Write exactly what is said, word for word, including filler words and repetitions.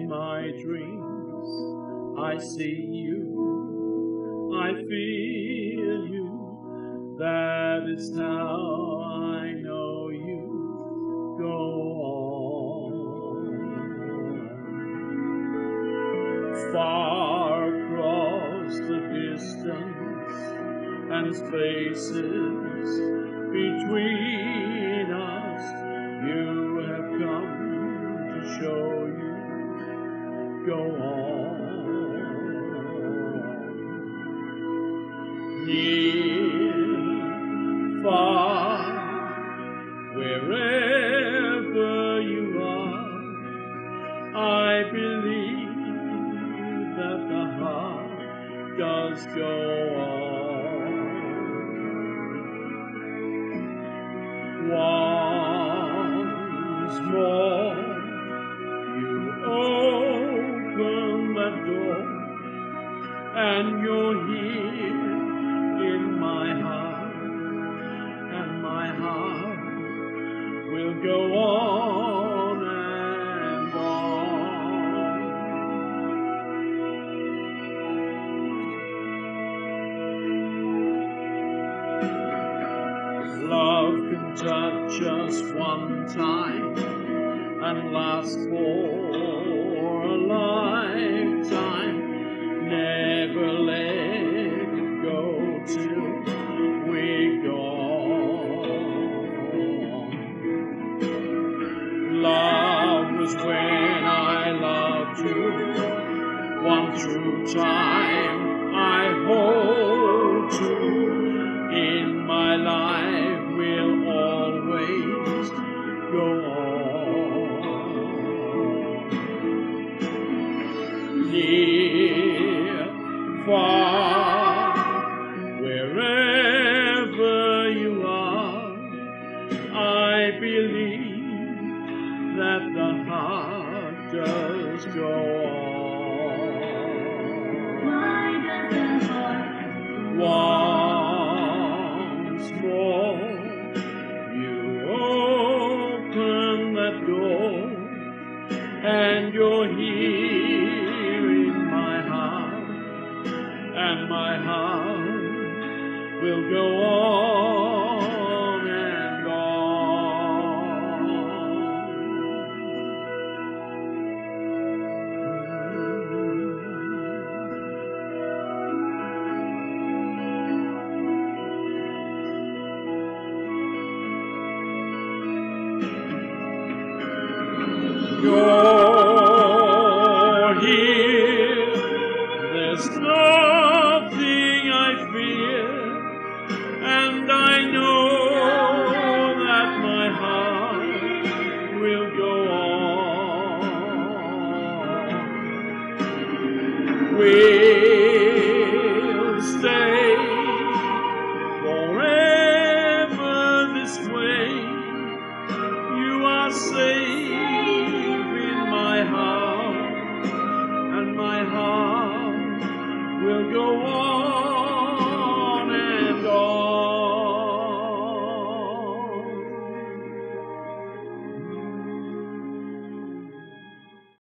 In my dreams, I see you, I feel you, that is how I know you. Go on, far across the distance and spaces between us, you have come to show you. Go on, near, far, wherever you are, I believe that the heart does go on. Once more, you open the door, and you're here in my heart, and my heart will go on and on. Love can touch us one time and last for a lifetime. Never let it go till we're gone. Love was when I loved you, one true time I hold to. In my life will always go on. Near, far, wherever you are, I believe that the heart does go on. Why does the heart? Once more, you open that door, and you're here in my heart, and my heart will go on.